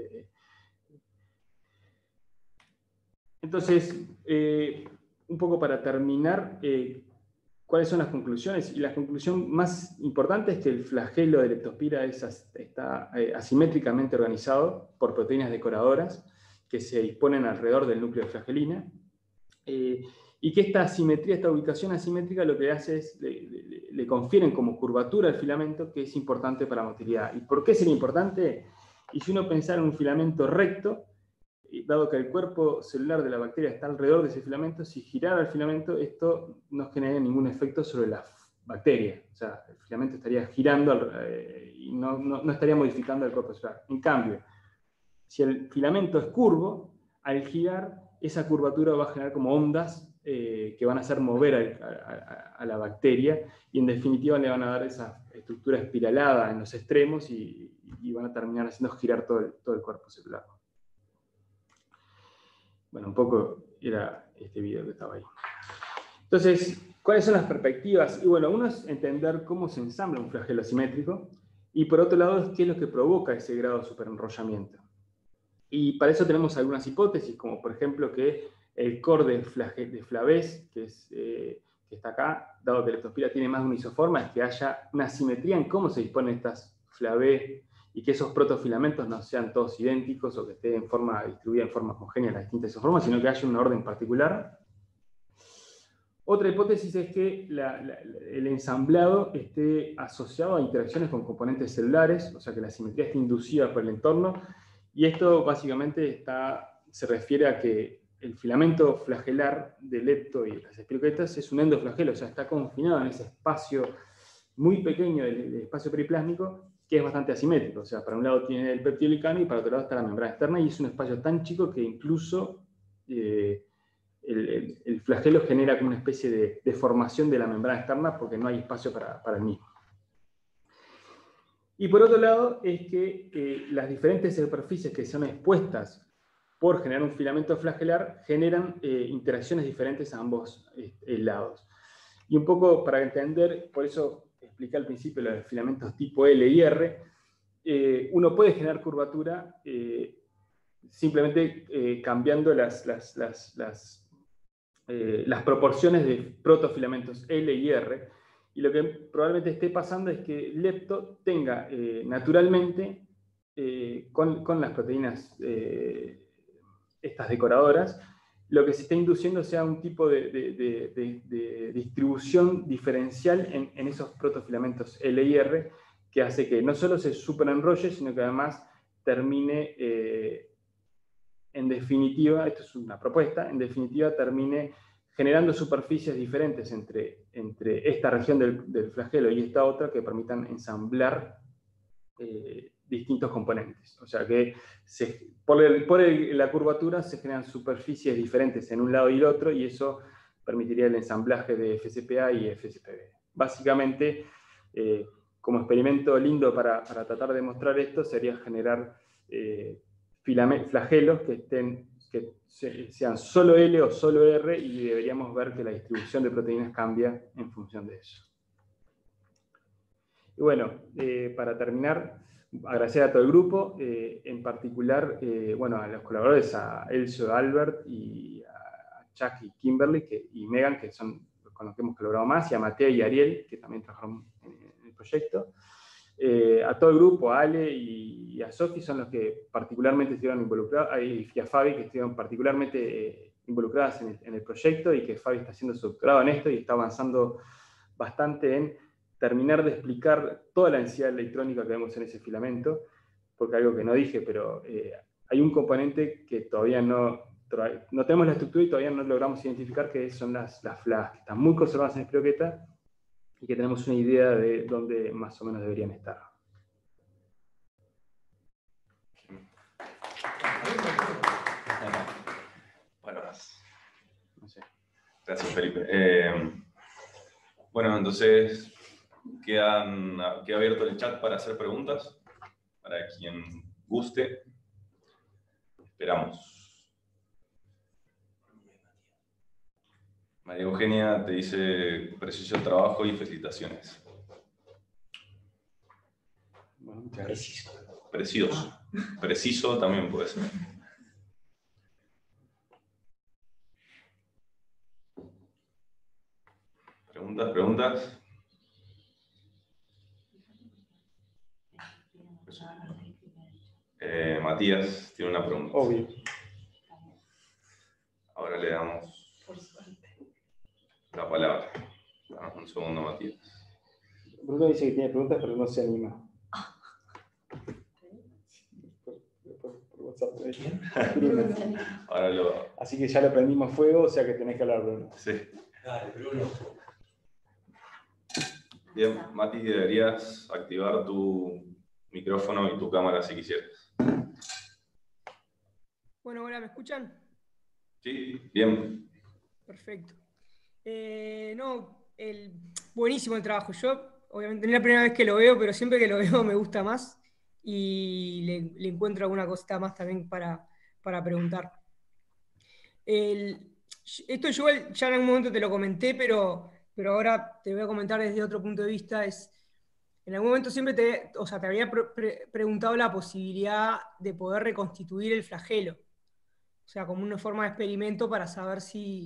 Entonces, un poco para terminar, ¿cuáles son las conclusiones? Y la conclusión más importante es que el flagelo de leptospira está asimétricamente organizado por proteínas decoradoras que se disponen alrededor del núcleo de flagelina, y que esta asimetría, esta ubicación asimétrica lo que hace es, le confieren como curvatura al filamento, que es importante para la motilidad. ¿Y por qué sería importante? Y si uno pensara en un filamento recto, dado que el cuerpo celular de la bacteria está alrededor de ese filamento, si girara el filamento, esto no generaría ningún efecto sobre la bacteria. O sea, el filamento estaría girando y no estaría modificando el cuerpo celular. En cambio, Si el filamento es curvo, al girar, esa curvatura va a generar como ondas que van a hacer mover a la bacteria, y en definitiva le van a dar esa estructura espiralada en los extremos y van a terminar haciendo girar todo el cuerpo celular. Bueno, un poco era este video que estaba ahí. Entonces, ¿cuáles son las perspectivas? Y bueno, uno es entender cómo se ensambla un flagelo asimétrico, y por otro lado, qué es lo que provoca ese grado de superenrollamiento. Y para eso tenemos algunas hipótesis, como por ejemplo que el core de Flavés, que está acá, dado que la leptospira tiene más de una isoforma, es que haya una simetría en cómo se disponen estas Flavé, y que esos protofilamentos no sean todos idénticos o que estén distribuida en forma homogénea las distintas isoformas, sino que haya un orden particular. Otra hipótesis es que el ensamblado esté asociado a interacciones con componentes celulares, o sea que la simetría esté inducida por el entorno, y esto básicamente se refiere a que el filamento flagelar del lepto y las espiroquetas es un endoflagelo, o sea, está confinado en ese espacio muy pequeño del espacio periplásmico, que es bastante asimétrico. O sea, para un lado tiene el peptidolicano y para otro lado está la membrana externa, y es un espacio tan chico que incluso el flagelo genera como una especie de deformación de la membrana externa porque no hay espacio para el mismo. Y por otro lado es que las diferentes superficies que son expuestas por generar un filamento flagelar generan interacciones diferentes a ambos lados. Y un poco para entender, por eso expliqué al principio los filamentos tipo L y R, uno puede generar curvatura simplemente cambiando las proporciones de protofilamentos L y R, y lo que probablemente esté pasando es que el lepto tenga naturalmente, con las proteínas estas decoradoras, lo que se está induciendo sea un tipo de distribución diferencial en esos protofilamentos L y R, que hace que no solo se superenrolle, sino que además termine, en definitiva, esto es una propuesta, en definitiva termine generando superficies diferentes entre esta región del flagelo y esta otra, que permitan ensamblar distintos componentes. O sea que por la curvatura se generan superficies diferentes en un lado y el otro, y eso permitiría el ensamblaje de FCPA y FCPB. Básicamente, como experimento lindo para tratar de demostrar esto, sería generar flagelos que sean solo L o solo R, y deberíamos ver que la distribución de proteínas cambia en función de eso. Y bueno, para terminar, agradecer a todo el grupo, en particular bueno, a los colaboradores, a Elcio, Albert, y a Chuck y Kimberly y Megan, que son con los que hemos colaborado más, y a Mateo y Ariel, que también trabajaron en el proyecto. A todo el grupo, a Ale y a Sofi, son los que particularmente estuvieron involucrados, y a Fabi, que estuvieron particularmente involucradas en el proyecto, y que Fabi está haciendo su doctorado en esto y está avanzando bastante en terminar de explicar toda la densidad electrónica que vemos en ese filamento, porque algo que no dije, pero hay un componente que todavía no tenemos la estructura y todavía no logramos identificar, que son las FLAs, que están muy conservadas en espiroqueta, y que tenemos una idea de dónde más o menos deberían estar. Palabras. No sé. Gracias, Felipe. Bueno, entonces queda abierto el chat para hacer preguntas, para quien guste. Esperamos. María Eugenia te dice preciso trabajo y felicitaciones. Bueno, muchas gracias. Preciso también puede ser. ¿Preguntas? Matías tiene una pregunta. Obvio. Ahora le damos la palabra. Damos un segundo, Matías. Bruno dice que tiene preguntas, pero no se anima. Ahora Así que ya le prendimos fuego, o sea que tenés que hablar, Bruno. Sí. Dale, Bruno. Bien, Mati, deberías activar tu micrófono y tu cámara si quisieras. Bueno, ahora ¿me escuchan? Sí, bien. Perfecto. Buenísimo el trabajo. Yo, obviamente, no es la primera vez que lo veo, pero siempre que lo veo me gusta más y le encuentro alguna cosita más también para preguntar. El- Esto yo ya en algún momento te lo comenté, pero ahora te voy a comentar desde otro punto de vista. En algún momento siempre te había preguntado la posibilidad de poder reconstituir el flagelo, o sea, como una forma de experimento para saber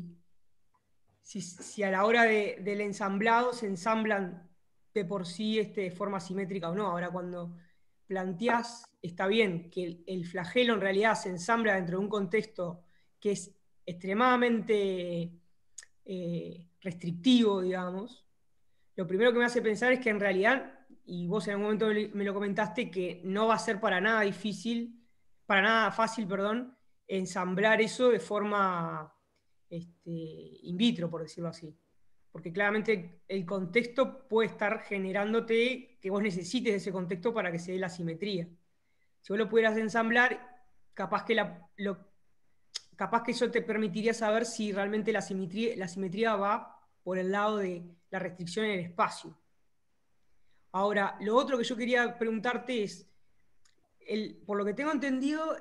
si a la hora del ensamblado se ensamblan de por sí de forma simétrica o no. Ahora, cuando planteás, está bien que el flagelo en realidad se ensambla dentro de un contexto que es extremadamente restrictivo, digamos. Lo primero que me hace pensar es que en realidad, y vos en algún momento me lo comentaste, que no va a ser para nada difícil, para nada fácil, perdón, ensamblar eso de forma in vitro, por decirlo así. Porque claramente el contexto puede estar generándote que vos necesites ese contexto para que se dé la simetría. Si vos lo pudieras ensamblar, capaz que, capaz que eso te permitiría saber si realmente la simetría va por el lado de la restricción en el espacio. Ahora, lo otro que yo quería preguntarte es, por lo que tengo entendido,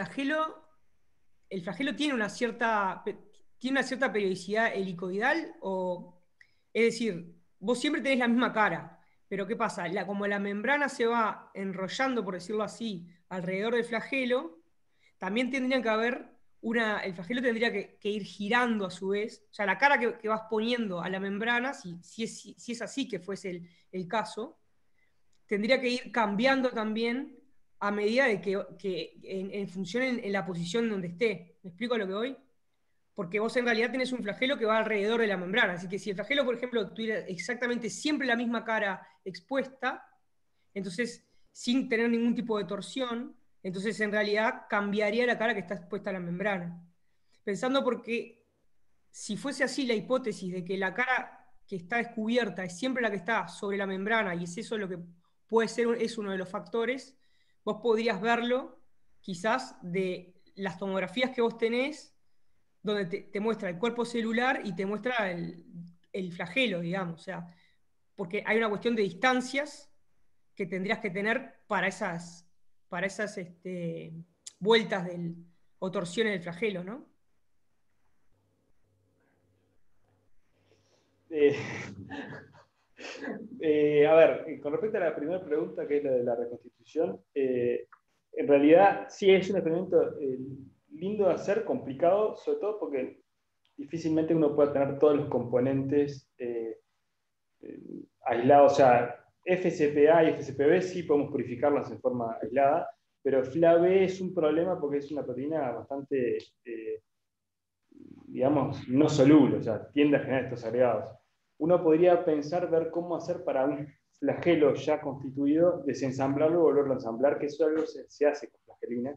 el flagelo tiene una cierta periodicidad helicoidal, es decir, vos siempre tenés la misma cara, pero ¿qué pasa? Como la membrana se va enrollando, por decirlo así, alrededor del flagelo, también tendría que haber el flagelo tendría que ir girando a su vez, o sea, la cara que vas poniendo a la membrana, si es así que fuese el caso, tendría que ir cambiando también a medida de que en función en la posición donde esté. ¿Me explico a lo que voy? Porque vos en realidad tenés un flagelo que va alrededor de la membrana. Así que si el flagelo, por ejemplo, tuviera exactamente siempre la misma cara expuesta, entonces sin tener ningún tipo de torsión, entonces en realidad cambiaría la cara que está expuesta a la membrana. Pensando porque si fuese así la hipótesis de que la cara que está descubierta es siempre la que está sobre la membrana y es eso lo que puede ser, es uno de los factores, vos podrías verlo quizás de las tomografías que vos tenés, donde te muestra el cuerpo celular y te muestra el flagelo, digamos. O sea, porque hay una cuestión de distancias que tendrías que tener para esas vueltas o torsiones del flagelo, ¿no? Eh, a ver, con respecto a la primera pregunta, que es la de la reconstitución, en realidad sí es un experimento lindo de hacer, complicado, sobre todo porque difícilmente uno puede tener todos los componentes aislados. O sea, FCPA y FCPB sí podemos purificarlas en forma aislada, pero FLAB es un problema porque es una proteína bastante, digamos, no soluble, o sea, tiende a generar estos agregados. Uno podría pensar ver cómo hacer para un flagelo ya constituido, desensamblarlo y volverlo a ensamblar, que eso es algo que se hace con flagelina.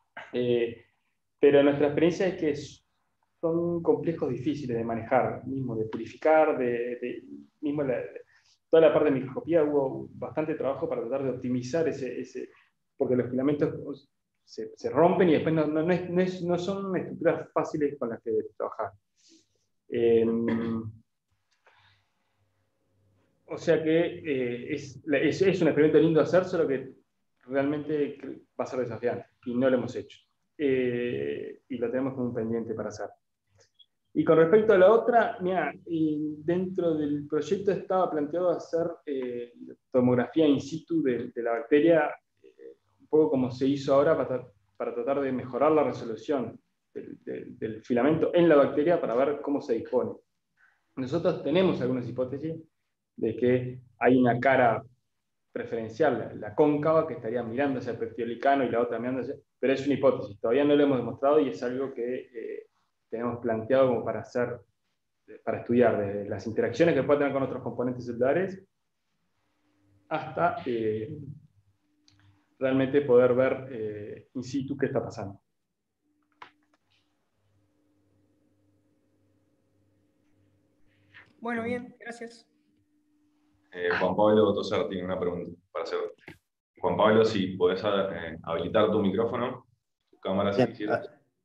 Pero nuestra experiencia es que son complejos difíciles de manejar, mismo de purificar, mismo toda la parte de microscopía hubo bastante trabajo para tratar de optimizar porque los filamentos se rompen y después no son estructuras fáciles con las que trabajar. O sea que es un experimento lindo de hacer, solo que realmente va a ser desafiante y no lo hemos hecho. Y lo tenemos como un pendiente para hacer. Y con respecto a la otra, mira, dentro del proyecto estaba planteado hacer tomografía in situ de la bacteria, un poco como se hizo ahora para tratar de mejorar la resolución del filamento en la bacteria para ver cómo se dispone. Nosotros tenemos algunas hipótesis de que hay una cara preferencial, la cóncava, que estaría mirando hacia el pectiolicano y la otra mirándose, pero es una hipótesis, todavía no lo hemos demostrado y es algo que tenemos planteado como para estudiar, desde las interacciones que puede tener con otros componentes celulares hasta realmente poder ver in situ qué está pasando. Bueno, bien, gracias. Juan Pablo Toser tiene una pregunta para hacer. Juan Pablo, si podés habilitar tu micrófono, tu cámara si quisieras.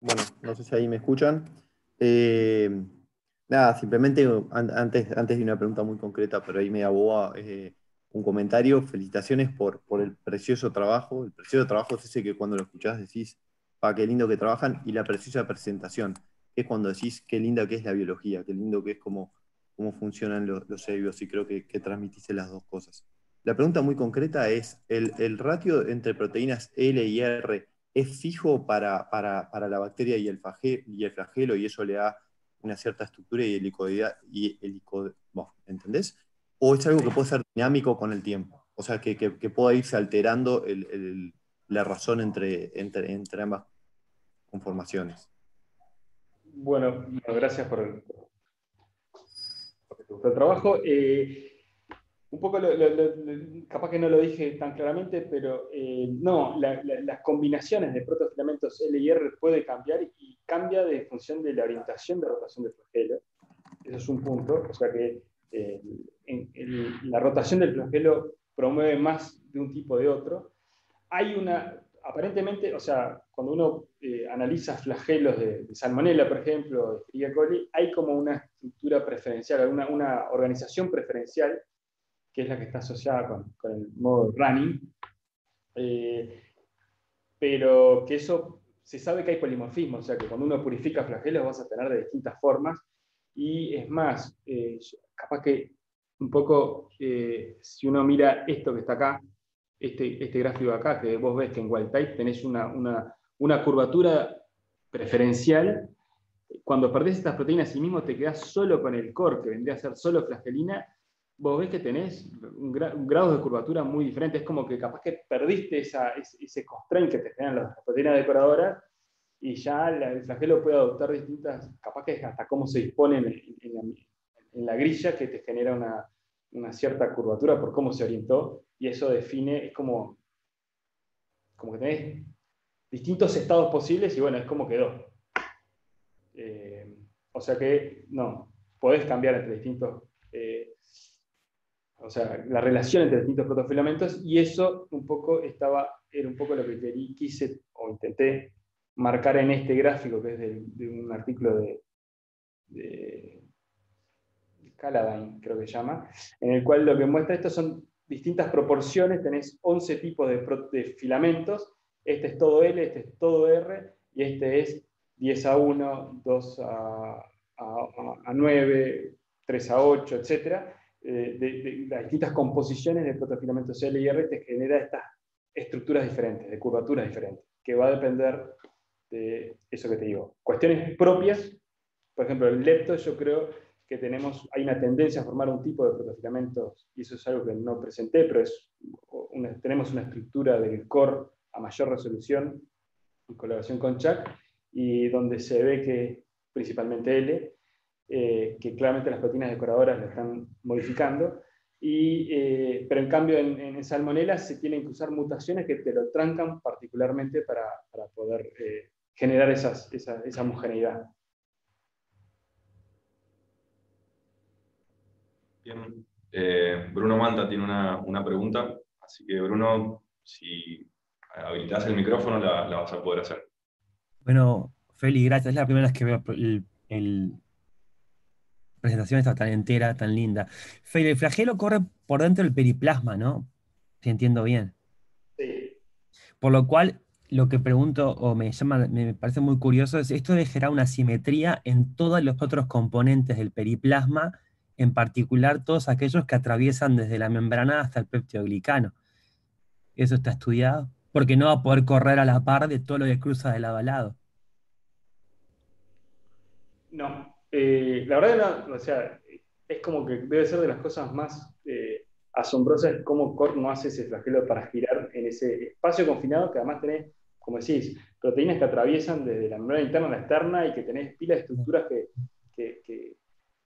Bueno, no sé si ahí me escuchan. Eh, Nada, simplemente antes de una pregunta muy concreta, pero ahí me aboga un comentario. Felicitaciones por el precioso trabajo. El precioso trabajo es ese que cuando lo escuchás decís, pa, qué lindo que trabajan, y la preciosa presentación, que es cuando decís qué linda que es la biología, qué lindo que es cómo funcionan los cerebros, y creo que transmitiste las dos cosas. La pregunta muy concreta es, ¿el ratio entre proteínas L y R es fijo para la bacteria y el flagelo, y eso le da una cierta estructura y helicoidad, bueno, ¿entendés? ¿O es algo que puede ser dinámico con el tiempo? O sea, que pueda irse alterando la razón entre ambas conformaciones. Bueno, gracias porque te gustó el trabajo. Un poco, capaz que no lo dije tan claramente, pero no, las combinaciones de protofilamentos L y R puede cambiar y cambia de función de la orientación de rotación del flagelo. Eso es un punto, o sea que la rotación del flagelo promueve más de un tipo de otro. Hay aparentemente, o sea, cuando uno analiza flagelos de Salmonella, por ejemplo, de Escherichia coli, hay como una estructura preferencial, una organización preferencial, que es la que está asociada con el modo running, pero que eso se sabe que hay polimorfismo, o sea que cuando uno purifica flagelos vas a tener de distintas formas, y es más, capaz que un poco, si uno mira esto que está acá, este gráfico de acá, que vos ves que en wild type tenés una curvatura preferencial. Cuando perdés estas proteínas y mismo te quedás solo con el core, que vendría a ser solo flagelina, vos ves que tenés un grado de curvatura muy diferente. Es como que capaz que perdiste ese constraint que te generan las proteínas decoradoras, y ya el flagelo puede adoptar distintas, capaz que hasta cómo se disponen en la grilla, que te genera una cierta curvatura por cómo se orientó, y eso define, es como que tenés distintos estados posibles, y bueno, es como quedó. O sea que no, podés cambiar entre distintos, o sea, la relación entre distintos protofilamentos, y eso un poco era un poco lo que quise o intenté marcar en este gráfico, que es de un artículo de Caladine, creo que se llama, en el cual lo que muestra esto son distintas proporciones. Tenés 11 tipos de filamentos, este es todo L, este es todo R, y este es 10-1, 2-9, 3-8, etc. De las distintas composiciones de protofilamentos L y R te genera estas estructuras diferentes, de curvaturas diferentes, que va a depender de eso que te digo. Cuestiones propias, por ejemplo, el lepto, yo creo que hay una tendencia a formar un tipo de protofilamentos, y eso es algo que no presenté, pero tenemos una estructura del core a mayor resolución en colaboración con Chuck, y donde se ve que principalmente L, que claramente las proteínas decoradoras lo están modificando, pero en cambio en Salmonella se tienen que usar mutaciones que te lo trancan particularmente para poder generar esa homogeneidad. Bien. Bruno Manta tiene una pregunta, así que Bruno, si habilitas el micrófono la vas a poder hacer. Bueno, Feli, gracias. Es la primera vez que veo presentación esta tan entera, tan linda. Feli, el flagelo corre por dentro del periplasma, ¿no? Si entiendo bien. Sí. Por lo cual, lo que pregunto o me parece muy curioso es, ¿esto dejará una simetría en todos los otros componentes del periplasma, en particular todos aquellos que atraviesan desde la membrana hasta el peptidoglicano? ¿Eso está estudiado? Porque no va a poder correr a la par de todo lo que cruza de lado a lado. No, la verdad no, o sea, es como que debe ser de las cosas más asombrosas cómo Core no hace ese flagelo para girar en ese espacio confinado, que además tenés, como decís, proteínas que atraviesan desde la membrana interna a la externa, y que tenés pilas de estructuras que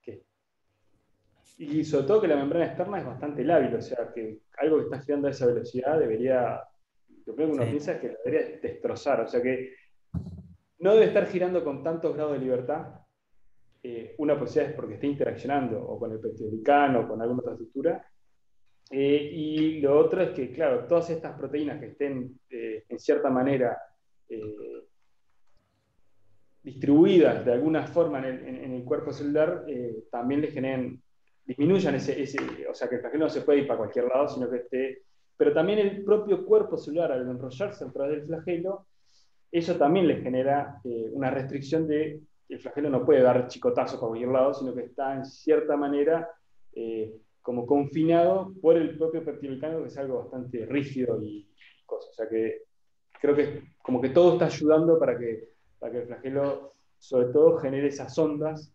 y sobre todo que la membrana externa es bastante lábil, o sea que algo que está girando a esa velocidad debería, lo primero que uno Sí. piensa es que lo debería destrozar, o sea que no debe estar girando con tantos grados de libertad. Una posibilidad es porque esté interaccionando o con el peptidoglicano o con alguna otra estructura. Y lo otro es que, claro, todas estas proteínas que estén en cierta manera distribuidas de alguna forma en el cuerpo celular, también le disminuyan o sea, que el flagelo no se puede ir para cualquier lado, sino que esté... Pero también el propio cuerpo celular, al enrollarse a través del flagelo, eso también le genera una restricción de que el flagelo no puede dar chicotazos para cualquier lado, sino que está en cierta manera como confinado por el propio peptidoglicano, que es algo bastante rígido y cosas. O sea que creo que como que todo está ayudando para que el flagelo, sobre todo, genere esas ondas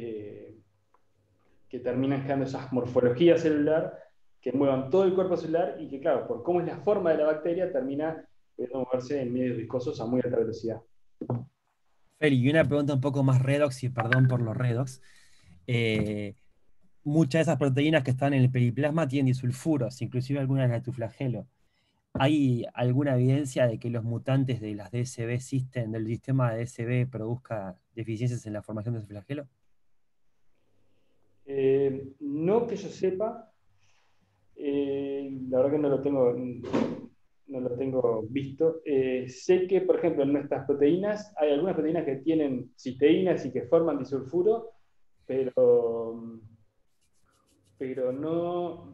que terminan generando esas morfologías celular que muevan todo el cuerpo celular y que, claro, por cómo es la forma de la bacteria, termina pudiendo moverse en medios viscosos a muy alta velocidad. Feli, y una pregunta un poco más redox, y perdón por los redox. Eh, Muchas de esas proteínas que están en el periplasma tienen disulfuros, inclusive algunas en el flagelo. ¿Hay alguna evidencia de que los mutantes de las DSB System, del sistema de DSB, produzca deficiencias en la formación de ese flagelo? No que yo sepa, la verdad que no lo tengo visto. Sé que, por ejemplo, en nuestras proteínas, hay algunas proteínas que tienen cisteínas y que forman disulfuro, pero, pero no,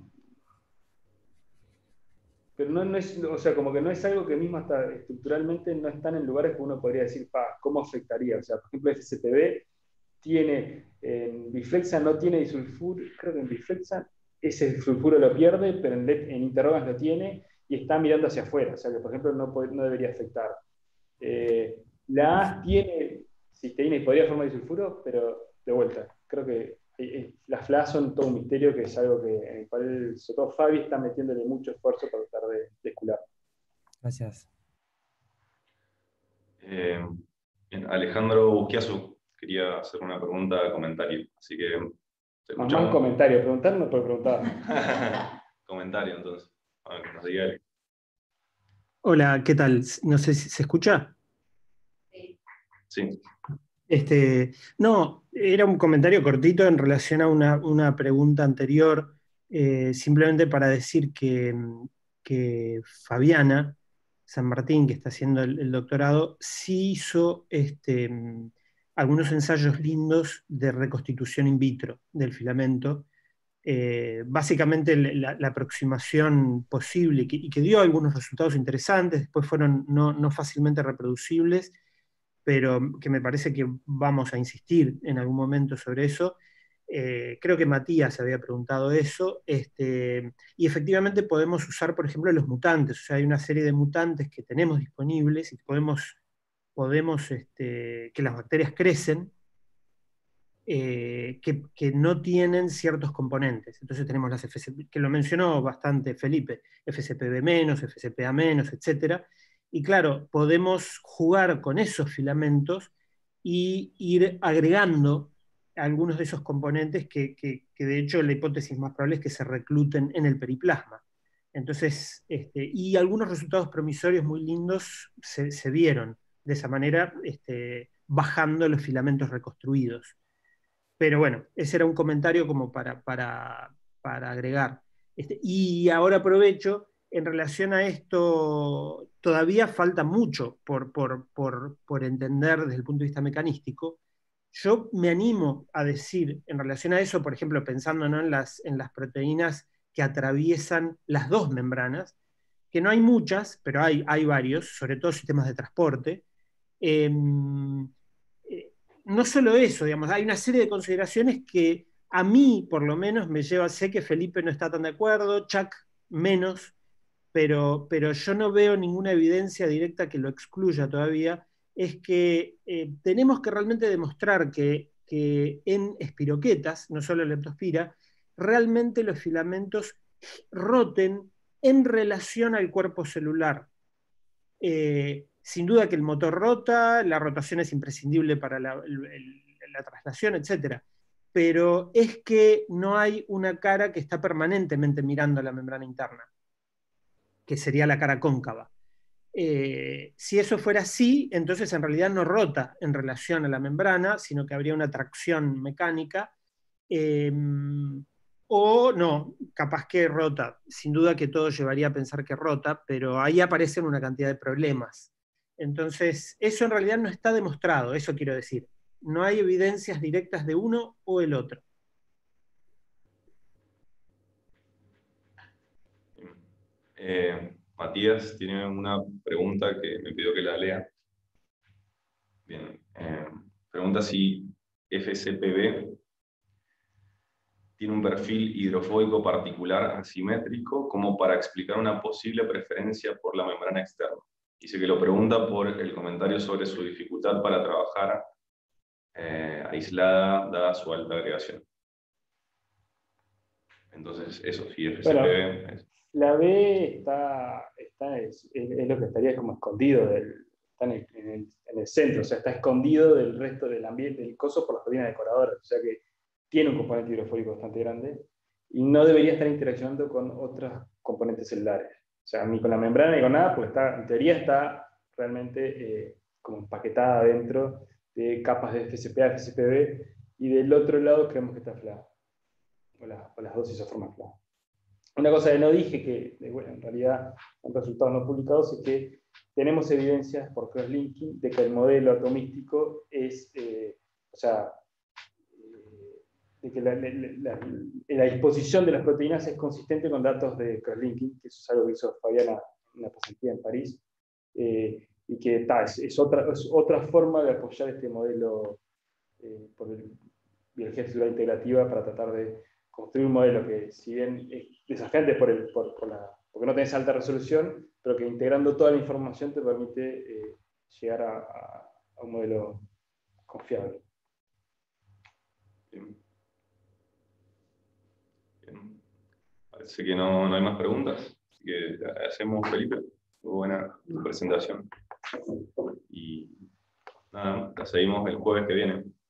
no es, o sea, como que no es algo que mismo hasta estructuralmente no están en lugares que uno podría decir, ¿cómo afectaría? O sea, por ejemplo, FCTB tiene, en Biflexa no tiene disulfuro, creo que en Biflexa ese sulfuro lo pierde, pero en interrogas lo tiene y está mirando hacia afuera, o sea que por ejemplo no debería afectar. La A tiene cisteína y podría formar disulfuro, pero de vuelta, creo que las FLA son todo un misterio que es algo en el cual sobre todo Fabi está metiéndole mucho esfuerzo para tratar de escular. Gracias. Bien, Alejandro Busquiazu quería hacer una pregunta, comentario, así que te escuchamos. Más comentario, preguntar no puedo preguntar. Comentario, entonces, a ver, que nos diga él. Hola, ¿qué tal? No sé si se escucha. Sí. No, era un comentario cortito en relación a una pregunta anterior, simplemente para decir que Fabiana San Martín, que está haciendo el doctorado, sí hizo algunos ensayos lindos de reconstitución in vitro del filamento. Básicamente la aproximación posible y que dio algunos resultados interesantes, después fueron no fácilmente reproducibles, pero que me parece que vamos a insistir en algún momento sobre eso. Creo que Matías había preguntado eso, y efectivamente podemos usar, por ejemplo, los mutantes, o sea, hay una serie de mutantes que tenemos disponibles y podemos que las bacterias crecen, que no tienen ciertos componentes. Entonces tenemos las FCP, que lo mencionó bastante Felipe, FCPB-, FCPA-, etc. Y claro, podemos jugar con esos filamentos y ir agregando algunos de esos componentes que de hecho la hipótesis más probable es que se recluten en el periplasma. Entonces, y algunos resultados promisorios muy lindos se vieron de esa manera, bajando los filamentos reconstruidos. Pero bueno, ese era un comentario como para agregar. Y ahora aprovecho, en relación a esto, todavía falta mucho por entender desde el punto de vista mecanístico. Yo me animo a decir, en relación a eso, por ejemplo, pensando, ¿no?, en las proteínas que atraviesan las dos membranas, que no hay muchas, pero hay varios, sobre todo sistemas de transporte. No solo eso, digamos, hay una serie de consideraciones que a mí, por lo menos, me lleva, sé que Felipe no está tan de acuerdo, Chuck menos, pero yo no veo ninguna evidencia directa que lo excluya todavía, es que tenemos que realmente demostrar que en espiroquetas, no solo en leptospira, realmente los filamentos roten en relación al cuerpo celular. Sin duda que el motor rota, la rotación es imprescindible para la traslación, etc. Pero es que no hay una cara que está permanentemente mirando la membrana interna, que sería la cara cóncava. Si eso fuera así, entonces en realidad no rota en relación a la membrana, sino que habría una tracción mecánica, o no, capaz que rota. Sin duda que todo llevaría a pensar que rota, pero ahí aparecen una cantidad de problemas. Entonces, eso en realidad no está demostrado, eso quiero decir. No hay evidencias directas de uno o el otro. Matías tiene una pregunta que me pidió que la lea. Bien. Pregunta si FCPB tiene un perfil hidrofóbico particular asimétrico como para explicar una posible preferencia por la membrana externa. Dice que lo pregunta por el comentario sobre su dificultad para trabajar aislada dada su alta agregación. Entonces, eso, sí, FCPB. Bueno, la B es lo que estaría como escondido, está en el centro, o sea, está escondido del resto del ambiente, del coso por las proteínas decoradoras, o sea que tiene un componente hidrofóbico bastante grande y no debería estar interaccionando con otros componentes celulares. O sea, ni con la membrana ni con nada, porque en teoría está realmente como empaquetada dentro de capas de FCPA, FCPB, y del otro lado creemos que está FLA, o las dos isoformas FLA. Una cosa que no dije, que bueno, en realidad son resultados no publicados, es que tenemos evidencias por crosslinking de que el modelo atomístico es, o sea, de que la disposición de las proteínas es consistente con datos de crosslinking, que eso es algo que hizo Fabiana en una pasantía en París, y que es otra forma de apoyar este modelo por biología celular integrativa para tratar de construir un modelo que, si bien es desafiante porque no tenés alta resolución, pero que integrando toda la información te permite llegar a un modelo confiable. Bien. Bien. Parece que no hay más preguntas, así que te agradecemos, Felipe. Muy buena tu presentación. Y nada, la seguimos el jueves que viene.